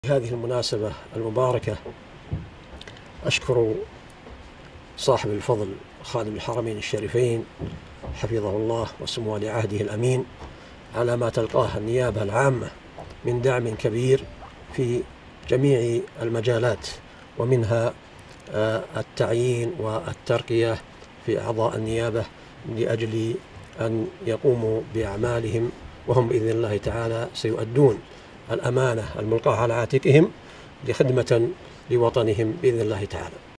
هذه المناسبة المباركة أشكر صاحب الفضل خادم الحرمين الشريفين حفظه الله وسمو ولي عهده الأمين على ما تلقاه النيابة العامة من دعم كبير في جميع المجالات، ومنها التعيين والترقية في أعضاء النيابة لأجل أن يقوموا بأعمالهم، وهم بإذن الله تعالى سيؤدون الأمانة الملقاة على عاتقهم لخدمة لوطنهم بإذن الله تعالى.